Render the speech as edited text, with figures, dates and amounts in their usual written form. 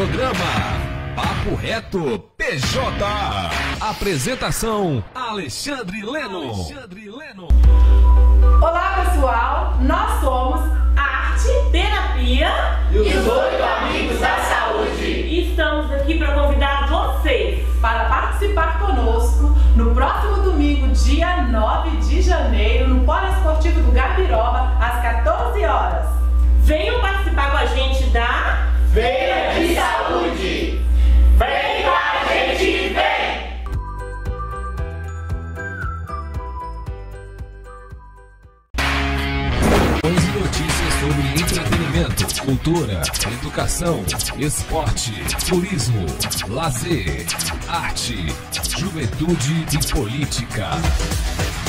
Programa Papo Reto PJ. Apresentação Alexandre Leno. Olá pessoal, nós somos Arte, Terapia e os 8 Amigos da Saúde. E estamos aqui para convidar vocês para participar conosco no próximo domingo, dia 9 de janeiro, no Poliesportivo do Gabiroba, às 14 horas. Venham participar com a gente da Feira de Saúde. Vem com a gente, vem! Notícias sobre entretenimento, cultura, educação, esporte, turismo, lazer, arte, juventude e política.